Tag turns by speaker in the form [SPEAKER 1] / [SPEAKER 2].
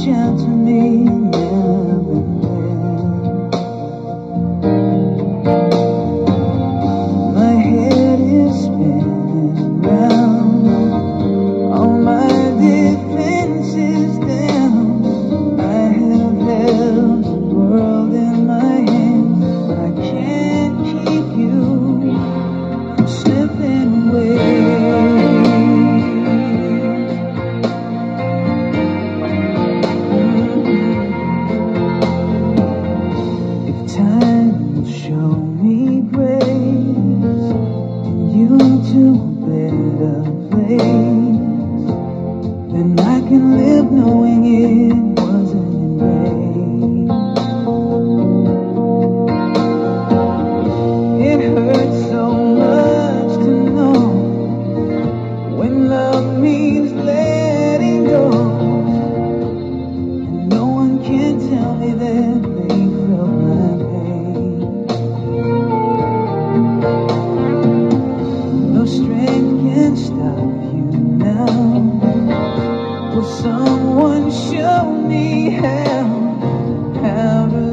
[SPEAKER 1] reach out to me now and then. My head is spinning round, all my defenses down. I have held the world in my hands, but I can't keep you from slipping away. Time will show me grace and you to a better place. Then I can live knowing it wasn't in vain. It hurts so much to know when love means letting go, and no one can tell me that they felt my pain. No strength can stop you now. Will someone show me how to